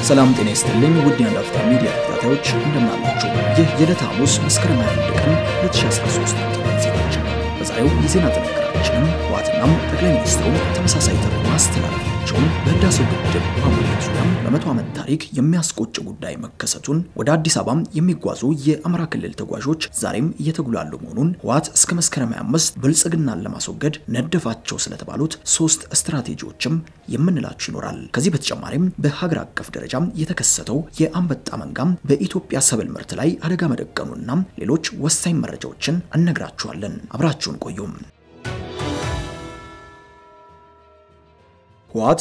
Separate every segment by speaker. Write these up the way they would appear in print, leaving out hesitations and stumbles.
Speaker 1: ሰላም ጤና ይስጥልኝ ውድ የአንዳፍታ ሚዲያ ተከታታዮች እንደምን አላችሁ? ይህ የዕለቱ ሐሙስ መስከረም 21 ቀን 2013 ዓ.ም በዛሬው የዜና ጥንቅራችን ዋትናም ጠቅላይ ሚኒስትሩ ተመሳሳይ ጥሪ ማስተላለፋቸውን በህዳሴው ግድብ ሙሌት ዙሪያ በመቶ ዓመት ታሪክ የሚያስቆጭ ጉዳይ መከሰቱን ወደ አዲስ አበባ የሚጓዙ የአማራ ክልል ተጓዦች ዛሬም እየተጉላሉ መሆኑን ዋት እስከ መስከረም 25 ብልጽግናን ለማስወገድ ነደፋቸው ስለተባሉት 3 ስትራቴጂዎችም የምንላችሁ ይኖራል። ከዚህ በተጨማሪም በሀገር አቀፍ ደረጃ የተከሰተው የአንበጣ መንጋም በኢትዮጵያ ሰብል ምርት ላይ አደጋ መደቀኑና ሌሎች ወሳኝ መረጃዎችን እነግራችኋለን። አብራችሁን ቆዩም። ዋት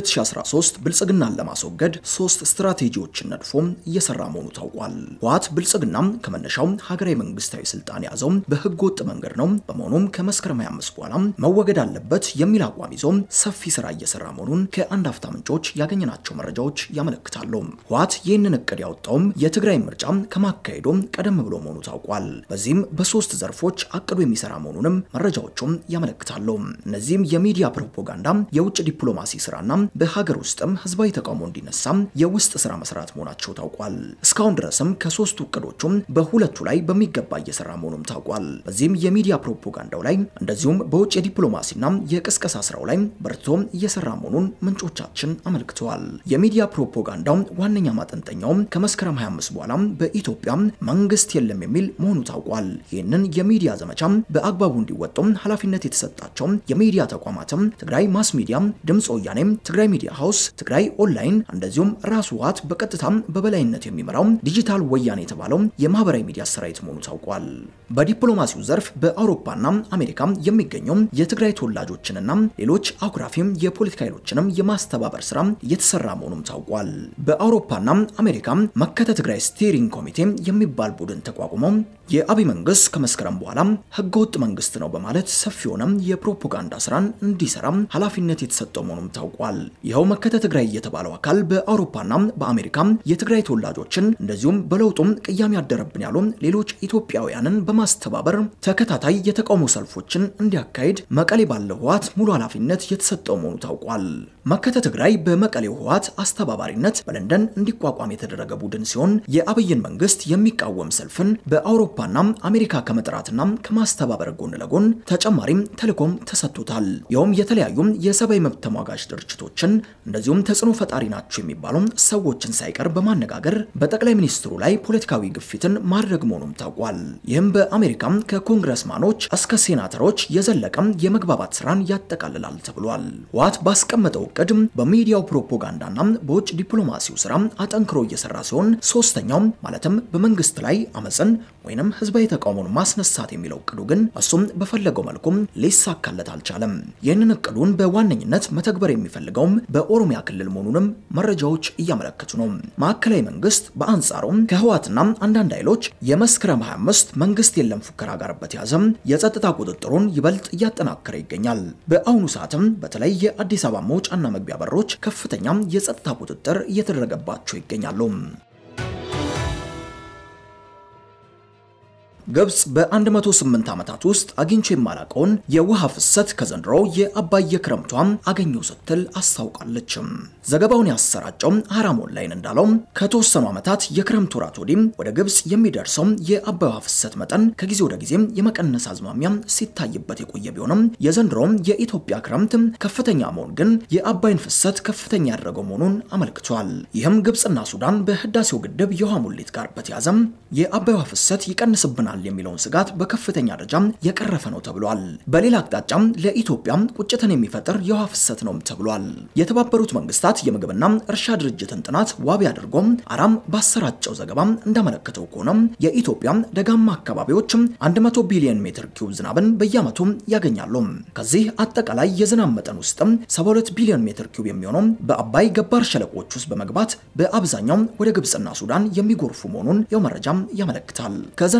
Speaker 1: በ2013 ብልጽግናን ለማስወገድ 3 ስትራቴጂዎችን ነድፎ እየሰራ መሆኑ ታውቋል። ዋት ብልጽግናም ከመነሻው ሀገራዊ መንግስታዊ ስልጣን ያዘው በህግ ወጥ መንገድ ነው። በመሆኑም ከመስከረም 25 በኋላ መወገድ አለበት የሚል አቋም ይዞ ሰፊ ስራ እየሰራ መሆኑን ከአንዳፍታ ምንጮች ያገኘናቸው መረጃዎች ያመለክታሉ። ዋት ይህንን እቅድ ያወጣው የትግራይ ምርጫ ከማካሄዱ ቀደም ብሎ መሆኑ ታውቋል። በዚህም በ3 ዘርፎች አቅዶ የሚሰራ መሆኑንም መረጃዎቹም ያመለክታሉ። እነዚህም የሚዲያ ፕሮፓጋንዳ፣ የውጭ ዲፕሎማሲ ሲስራና በሀገር ውስጥም ህዝባዊ ተቃውሞ እንዲነሳ የውስጥ ስራ መስራት መሆናቸው ታውቋል። እስካሁን ድረስም ከ3ቱ እቅዶቹም በሁለቱ ላይ በሚገባ እየሰራ መሆኑም ታውቋል። በዚህም የሚዲያ ፕሮፓጋንዳው ላይ እንደዚሁም በውጭ የዲፕሎማሲና የቅስቀሳ ስራው ላይ በርቶ እየሰራ መሆኑን ምንጮቻችን አመልክተዋል። የሚዲያ ፕሮፓጋንዳው ዋነኛ ማጠንጠኛው ከመስከረም 25 በኋላ በኢትዮጵያ መንግስት የለም የሚል መሆኑ ታውቋል። ይህንን የሚዲያ ዘመቻ በአግባቡ እንዲወጡ ኃላፊነት የተሰጣቸው የሚዲያ ተቋማትም ትግራይ ማስ ሚዲያ፣ ድምጽ ወያኔም፣ ትግራይ ሚዲያ ሃውስ፣ ትግራይ ኦንላይን እንደዚሁም ራሱ ዋት በቀጥታም በበላይነት የሚመራው ዲጂታል ወያኔ የተባለው የማህበራዊ ሚዲያ ሰራዊት መሆኑ ታውቋል። በዲፕሎማሲው ዘርፍ በአውሮፓና አሜሪካ የሚገኙ የትግራይ ተወላጆችንና ሌሎች አኩራፊም የፖለቲካ ኃይሎችንም የማስተባበር ስራ እየተሰራ መሆኑም ታውቋል። በአውሮፓና አሜሪካ መከተ ትግራይ ስቲሪንግ ኮሚቴ የሚባል ቡድን ተቋቁሞ የአብይ መንግስት ከመስከረም በኋላ ህገወጥ መንግስት ነው በማለት ሰፊውንም የፕሮፓጋንዳ ስራን እንዲሰራ ኃላፊነት የተሰጠው መሆኑም ታውቋል። ይሄው መከተ ትግራይ የተባለው አካል በአውሮፓና በአሜሪካ የትግራይ ተወላጆችን እንደዚሁም በለውጡም ቅያሜ ያደረብን ያሉ ሌሎች ኢትዮጵያውያንን በማስተባበር ተከታታይ የተቃውሞ ሰልፎችን እንዲያካሂድ መቀሌ ባለው ዋት ሙሉ ኃላፊነት የተሰጠው መሆኑ ታውቋል። መከተ ትግራይ በመቀሌው ዋት አስተባባሪነት በለንደን እንዲቋቋም የተደረገ ቡድን ሲሆን የአብይን መንግስት የሚቃወም ሰልፍን በአውሮፓና አሜሪካ ከመጥራትና ከማስተባበር ጎን ለጎን ተጨማሪም ተልዕኮም ተሰጥቶታል። ይኸውም የተለያዩ የሰብአዊ መብት ተሟጋች ድርጅቶችን እንደዚሁም ተጽዕኖ ፈጣሪ ናቸው የሚባሉ ሰዎችን ሳይቀር በማነጋገር በጠቅላይ ሚኒስትሩ ላይ ፖለቲካዊ ግፊትን ማድረግ መሆኑም ታውቋል። ይህም በአሜሪካ ከኮንግረስማኖች እስከ ሴናተሮች የዘለቀ የመግባባት ስራን ያጠቃልላል ተብሏል። ዋት ባስቀመጠው ቀድም በሚዲያው ፕሮፓጋንዳና በውጭ ዲፕሎማሲው ስራ አጠንክሮ እየሰራ ሲሆን ሶስተኛው ማለትም በመንግስት ላይ አመጽን ወይንም ህዝባዊ ተቃውሞን ማስነሳት የሚለው እቅዱ ግን እሱም በፈለገው መልኩ ሊሳካለት አልቻለም። ይህንን እቅዱን በዋነኝነት መተግበር የሚፈልገው በኦሮሚያ ክልል መሆኑንም መረጃዎች እያመለከቱ ነው። ማዕከላዊ መንግስት በአንጻሩ ከህዋትና አንዳንድ ኃይሎች የመስከረም 25 መንግስት የለም ፉከራ ጋር በተያያዘ የጸጥታ ቁጥጥሩን ይበልጥ እያጠናከረ ይገኛል። በአሁኑ ሰዓትም በተለይ የአዲስ አበባ መውጫና መግቢያ በሮች ከፍተኛ የጸጥታ ቁጥጥር እየተደረገባቸው ይገኛሉ። ግብጽ በ108 ዓመታት ውስጥ አግኝቼ የማላቀውን የውሃ ፍሰት ከዘንድሮ የአባይ የክረምቷም አገኘው ስትል አስታውቃለች። ዘገባውን ያሰራጨው ሐራም ኦንላይን እንዳለው ከተወሰኑ ዓመታት የክረምት ወራት ወዲህ ወደ ግብጽ የሚደርሰው የአባይ ውሃ ፍሰት መጠን ከጊዜ ወደ ጊዜ የመቀነስ አዝማሚያ ሲታይበት የቆየ ቢሆንም የዘንድሮ የኢትዮጵያ ክረምት ከፍተኛ መሆን ግን የአባይን ፍሰት ከፍተኛ ያደረገው መሆኑን አመልክቷል። ይህም ግብጽና ሱዳን በህዳሴው ግድብ የውሃ ሙሌት ጋር በተያያዘ የአባይ ውሃ ፍሰት ይቀንስብናል የሚለውን ስጋት በከፍተኛ ደረጃ የቀረፈ ነው ተብሏል። በሌላ አቅጣጫ ለኢትዮጵያ ቁጭትን የሚፈጥር የውሃ ፍሰት ነው ተብሏል። የተባበሩት መንግስታት የምግብና እርሻ ድርጅትን ጥናት ዋቢ አድርጎ አራም ባሰራጨው ዘገባ እንዳመለከተው ከሆነ የኢትዮጵያ ደጋማ አካባቢዎች 100 ቢሊዮን ሜትር ኪዩብ ዝናብን በየዓመቱ ያገኛሉ። ከዚህ አጠቃላይ የዝናብ መጠን ውስጥ 72 ቢሊዮን ሜትር ኪዩብ የሚሆነው በአባይ ገባር ሸለቆች ውስጥ በመግባት በአብዛኛው ወደ ግብጽና ሱዳን የሚጎርፉ መሆኑን የመረጃም ያመለክታል። ከዘንድሮም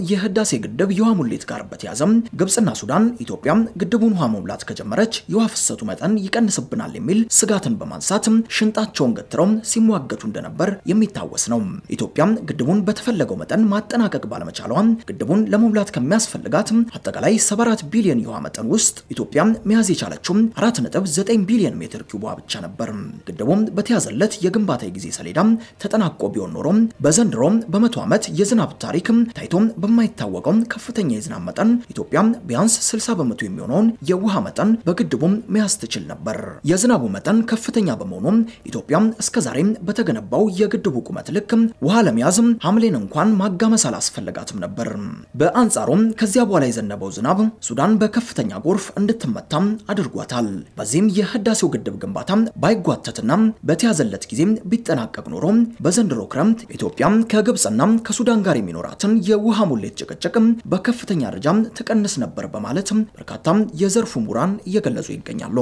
Speaker 1: የህዳሴ ግድብ የውሃ ሙሌት ጋር በተያዘም ግብጽና ሱዳን ኢትዮጵያ ግድቡን ውሃ መሙላት ከጀመረች የውሃ ፍሰቱ መጠን ይቀንስብናል የሚል ስጋትን በማንሳት ሽንጣቸውን ገትረው ሲሟገቱ እንደነበር የሚታወስ ነው። ኢትዮጵያ ግድቡን በተፈለገው መጠን ማጠናቀቅ ባለመቻሏ ግድቡን ለመሙላት ከሚያስፈልጋት አጠቃላይ 74 ቢሊዮን የውሃ መጠን ውስጥ ኢትዮጵያ መያዝ የቻለችው 4.9 ቢሊዮን ሜትር ኪዩብ ብቻ ነበር። ግድቡም በተያዘለት የግንባታ ጊዜ ሰሌዳ ተጠናቆ ቢሆን ኖሮ በዘንድሮ በመቶ ዓመት የዝናብ ታሪክ ታይቶ በማይታወቀው ከፍተኛ የዝናብ መጠን ኢትዮጵያ ቢያንስ 60 በመቶ የሚሆነውን የውሃ መጠን በግድቡ መያዝ ትችል ነበር። የዝናቡ መጠን ከፍተኛ በመሆኑ ኢትዮጵያ እስከዛሬ በተገነባው የግድቡ ቁመት ልክ ውሃ ለመያዝ ሐምሌን እንኳን ማጋመስ አላስፈልጋትም ነበር። በአንጻሩ ከዚያ በኋላ የዘነበው ዝናብ ሱዳን በከፍተኛ ጎርፍ እንድትመታ አድርጓታል። በዚህም የህዳሴው ግድብ ግንባታ ባይጓተትና በተያዘለት ጊዜ ቢጠናቀቅ ኖሮ በዘንድሮ ክረምት ኢትዮጵያ ከግብጽና ከሱዳን ጋር የሚኖራትን የውሃ ሙሌት ጭቅጭቅ በከፍተኛ ደረጃ ተቀንስ ነበር በማለት በርካታ የዘርፉ ምሁራን እየገለጹ ይገኛሉ።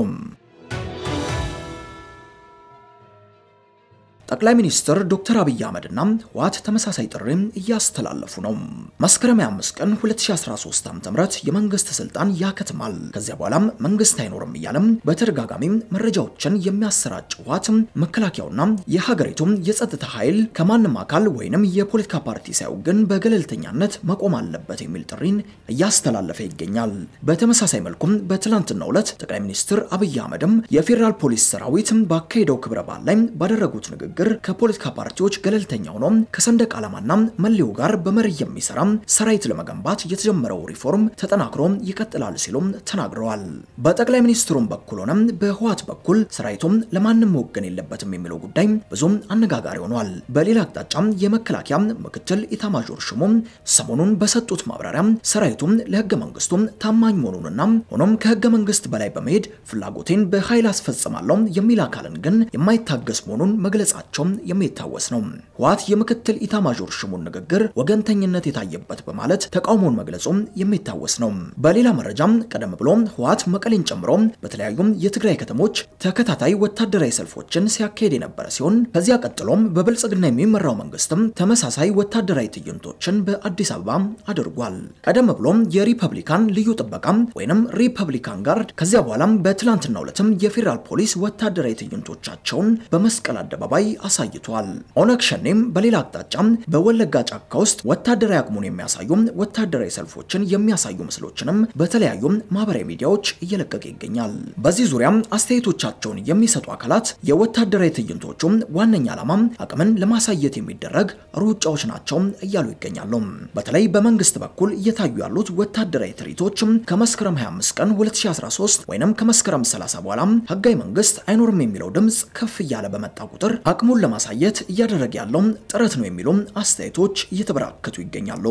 Speaker 1: ጠቅላይ ሚኒስትር ዶክተር አብይ አህመድና ህወሓት ተመሳሳይ ጥሪ እያስተላለፉ ነው። መስከረም 5 ቀን 2013 ዓ.ም የመንግስት ስልጣን ያከትማል፣ ከዚያ በኋላ መንግስት አይኖርም እያለም በተደጋጋሚ መረጃዎችን የሚያሰራጭ ህወሓት መከላከያውና የሀገሪቱ የጸጥታ ኃይል ከማንም አካል ወይንም የፖለቲካ ፓርቲ ሳይወገን በገለልተኛነት መቆም አለበት የሚል ጥሪን እያስተላለፈ ይገኛል። በተመሳሳይ መልኩ በትላንትናው ዕለት ጠቅላይ ሚኒስትር አብይ አህመድም የፌደራል ፖሊስ ሰራዊት ባካሄደው ክብረ በዓል ላይ ባደረጉት ንግግር ከፖለቲካ ፓርቲዎች ገለልተኛ ሆኖ ከሰንደቅ ዓላማና መለዮ ጋር በመርህ የሚሰራ ሰራዊት ለመገንባት የተጀመረው ሪፎርም ተጠናክሮ ይቀጥላል ሲሉም ተናግረዋል። በጠቅላይ ሚኒስትሩም በኩል ሆነ በህወሓት በኩል ሰራዊቱም ለማንም ወገን የለበትም የሚለው ጉዳይ ብዙም አነጋጋሪ ሆኗል። በሌላ አቅጣጫ የመከላከያ ምክትል ኢታማዦር ሹሙ ሰሞኑን በሰጡት ማብራሪያ ሰራዊቱም ለህገ መንግስቱ ታማኝ መሆኑንና ሆኖም ከህገ መንግስት በላይ በመሄድ ፍላጎቴን በኃይል አስፈጽማለሁ የሚል አካልን ግን የማይታገስ መሆኑን መግለጻቸው የሚታወስ ነው። ህወሓት የምክትል ኢታማዦር ሹሙን ንግግር ወገንተኝነት የታየበት በማለት ተቃውሞውን መግለጹ የሚታወስ ነው። በሌላ መረጃም ቀደም ብሎ ህወሓት መቀሌን ጨምሮ በተለያዩ የትግራይ ከተሞች ተከታታይ ወታደራዊ ሰልፎችን ሲያካሄድ የነበረ ሲሆን ከዚያ ቀጥሎም በብልጽግና የሚመራው መንግስትም ተመሳሳይ ወታደራዊ ትዕይንቶችን በአዲስ አበባ አድርጓል። ቀደም ብሎ የሪፐብሊካን ልዩ ጥበቃ ወይንም ሪፐብሊካን ጋርድ ከዚያ በኋላ በትላንትናው ዕለትም የፌደራል ፖሊስ ወታደራዊ ትዕይንቶቻቸውን በመስቀል አደባባይ አሳይቷል። ኦነግ ሸኔም በሌላ አቅጣጫ በወለጋ ጫካ ውስጥ ወታደራዊ አቅሙን የሚያሳዩ ወታደራዊ ሰልፎችን የሚያሳዩ ምስሎችንም በተለያዩ ማህበራዊ ሚዲያዎች እየለቀቀ ይገኛል። በዚህ ዙሪያ አስተያየቶቻቸውን የሚሰጡ አካላት የወታደራዊ ትዕይንቶቹ ዋነኛ ዓላማ አቅምን ለማሳየት የሚደረግ ሩጫዎች ናቸው እያሉ ይገኛሉ። በተለይ በመንግስት በኩል እየታዩ ያሉት ወታደራዊ ትርኢቶች ከመስከረም 25 ቀን 2013 ወይንም ከመስከረም 30 በኋላ ህጋዊ መንግስት አይኖርም የሚለው ድምጽ ከፍ እያለ በመጣ ቁጥር አቅሙን ለማሳየት እያደረገ ያለው ጥረት ነው የሚሉ አስተያየቶች እየተበራከቱ ይገኛሉ።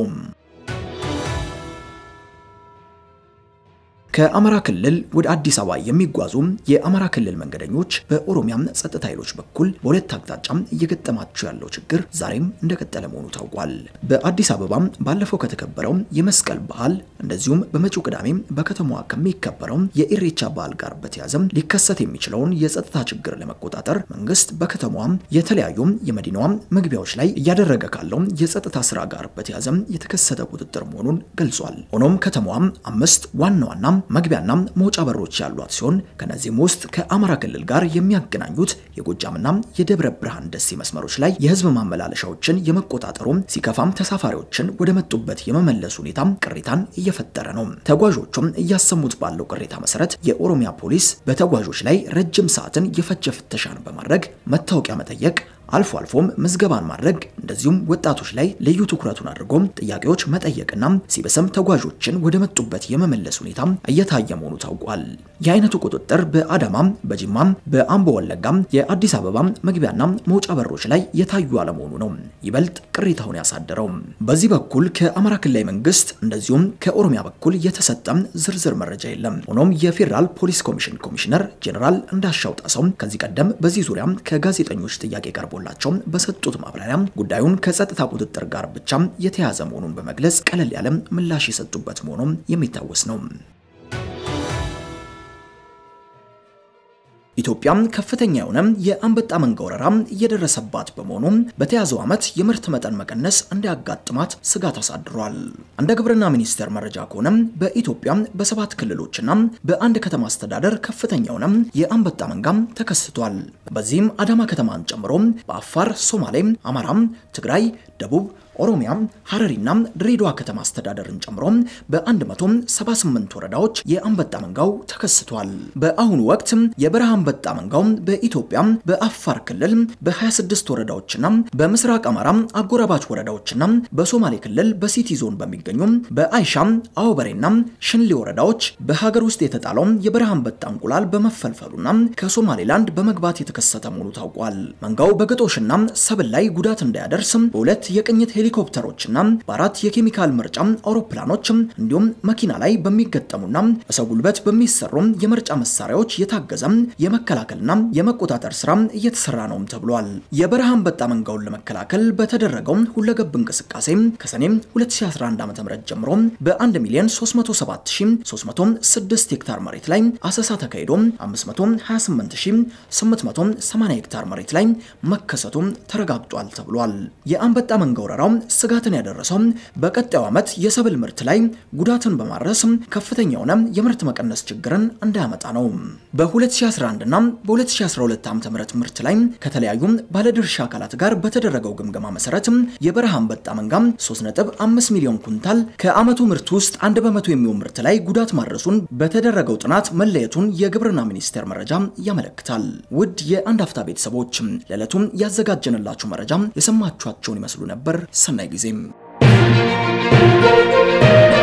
Speaker 1: ከአማራ ክልል ወደ አዲስ አበባ የሚጓዙ የአማራ ክልል መንገደኞች በኦሮሚያ ጸጥታ ኃይሎች በኩል በሁለት አቅጣጫ እየገጠማቸው ያለው ችግር ዛሬም እንደቀጠለ መሆኑ ታውቋል። በአዲስ አበባ ባለፈው ከተከበረው የመስቀል በዓል እንደዚሁም በመጪው ቅዳሜ በከተማዋ ከሚከበረው የኢሬቻ በዓል ጋር በተያያዘ ሊከሰት የሚችለውን የጸጥታ ችግር ለመቆጣጠር መንግስት በከተማዋ የተለያዩ የመዲናዋ መግቢያዎች ላይ እያደረገ ካለው የጸጥታ ስራ ጋር በተያያዘ የተከሰተ ቁጥጥር መሆኑን ገልጿል። ሆኖም ከተማዋ 5 ዋና መግቢያና መውጫ በሮች ያሏት ሲሆን ከነዚህም ውስጥ ከአማራ ክልል ጋር የሚያገናኙት የጎጃምና የደብረ ብርሃን ደሴ መስመሮች ላይ የህዝብ ማመላለሻዎችን የመቆጣጠሩ ሲከፋም ተሳፋሪዎችን ወደ መጡበት የመመለስ ሁኔታ ቅሬታን እየፈጠረ ነው። ተጓዦቹም እያሰሙት ባለው ቅሬታ መሰረት የኦሮሚያ ፖሊስ በተጓዦች ላይ ረጅም ሰዓትን የፈጀ ፍተሻን በማድረግ መታወቂያ መጠየቅ አልፎም ምዝገባን ማድረግ እንደዚሁም ወጣቶች ላይ ልዩ ትኩረቱን አድርጎ ጥያቄዎች መጠየቅና ሲበሰም ተጓዦችን ወደ መጡበት የመመለስ ሁኔታ እየታየ መሆኑ ታውቋል። የአይነቱ ቁጥጥር በአዳማ፣ በጅማ፣ በአምቦ ወለጋ፣ የአዲስ አበባ መግቢያና መውጫ በሮች ላይ የታዩ አለመሆኑ ነው ይበልጥ ቅሬታውን ያሳደረው። በዚህ በኩል ከአማራ ክልል መንግስት እንደዚሁም ከኦሮሚያ በኩል የተሰጠ ዝርዝር መረጃ የለም። ሆኖም የፌደራል ፖሊስ ኮሚሽን ኮሚሽነር ጄኔራል እንዳሻው ጣሰው ከዚህ ቀደም በዚህ ዙሪያ ከጋዜጠኞች ጥያቄ ቀርቦላቸው በሰጡት ማብራሪያ ጉዳዩን ከጸጥታ ቁጥጥር ጋር ብቻ የተያዘ መሆኑን በመግለጽ ቀለል ያለ ምላሽ የሰጡበት መሆኑን የሚታወስ ነው። ኢትዮጵያ ከፍተኛ የሆነ የአንበጣ መንጋ ወረራ እየደረሰባት በመሆኑ በተያዘው ዓመት የምርት መጠን መቀነስ እንዲያጋጥማት ስጋት አሳድሯል። እንደ ግብርና ሚኒስቴር መረጃ ከሆነ በኢትዮጵያ በ7 ክልሎችና በአንድ ከተማ አስተዳደር ከፍተኛ የሆነ የአንበጣ መንጋ ተከስቷል። በዚህም አዳማ ከተማን ጨምሮ በአፋር፣ ሶማሌ፣ አማራ፣ ትግራይ፣ ደቡብ ኦሮሚያ፣ ሐረሪና ድሬዳዋ ከተማ አስተዳደርን ጨምሮ በ178 ወረዳዎች የአንበጣ መንጋው ተከስቷል። በአሁኑ ወቅት የበረሃ አንበጣ መንጋው በኢትዮጵያ በአፋር ክልል በ26 ወረዳዎችና በምስራቅ አማራ አጎራባች ወረዳዎችና በሶማሌ ክልል በሲቲ ዞን በሚገኙ በአይሻ፣ አውበሬና ሽንሌ ወረዳዎች በሀገር ውስጥ የተጣለው የበረሃ አንበጣ እንቁላል በመፈልፈሉና ከሶማሌላንድ በመግባት የተከሰተ መሆኑ ታውቋል። መንጋው በግጦሽና ሰብል ላይ ጉዳት እንዳያደርስ በሁለት የቅኝት ሄሊኮፕተሮችና በአራት የኬሚካል ምርጫ አውሮፕላኖች እንዲሁም መኪና ላይ በሚገጠሙና በሰው ጉልበት በሚሰሩ የምርጫ መሳሪያዎች የታገዘ የመከላከልና የመቆጣጠር ስራ እየተሰራ ነው ተብሏል። የበረሃ አንበጣ መንጋውን ለመከላከል በተደረገው ሁለገብ እንቅስቃሴ ከሰኔ 2011 ዓ.ም ጀምሮ በ1,307,306 ሄክታር መሬት ላይ አሰሳ ተካሂዶ 528,880 ሄክታር መሬት ላይ መከሰቱ ተረጋግጧል ተብሏል። የአንበጣ መንጋ ወረራው ስጋትን ያደረሰው በቀጣዩ ዓመት የሰብል ምርት ላይ ጉዳትን በማድረስ ከፍተኛ የሆነ የምርት መቀነስ ችግርን እንዳያመጣ ነው። በ2011 እና በ2012 ዓ.ም ምርት ላይ ከተለያዩ ባለድርሻ አካላት ጋር በተደረገው ግምገማ መሰረት የበረሃ አንበጣ መንጋ 3.5 ሚሊዮን ኩንታል ከዓመቱ ምርት ውስጥ 1% የሚሆን ምርት ላይ ጉዳት ማድረሱን በተደረገው ጥናት መለየቱን የግብርና ሚኒስቴር መረጃ ያመለክታል። ውድ የአንዳፍታ ቤተሰቦች ለዕለቱ ያዘጋጀንላችሁ መረጃ የሰማችኋቸውን ይመስሉ ነበር። ሰናይ ጊዜም